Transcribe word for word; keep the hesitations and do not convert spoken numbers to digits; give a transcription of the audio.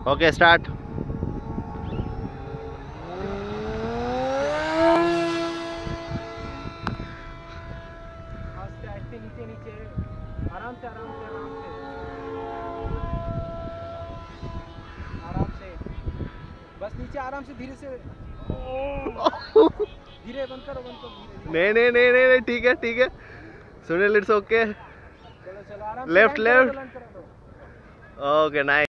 Okay start. आस्ते आस्ते नीचे नीचे आराम से आराम से आराम से आराम से बस नीचे आराम से धीरे से धीरे बंद करो बंद करो नहीं नहीं नहीं नहीं नहीं ठीक है ठीक है सुनील इट्स ओके। चलो चलो आराम से लेफ्ट लेफ्ट लैंड करा दो। Okay nice.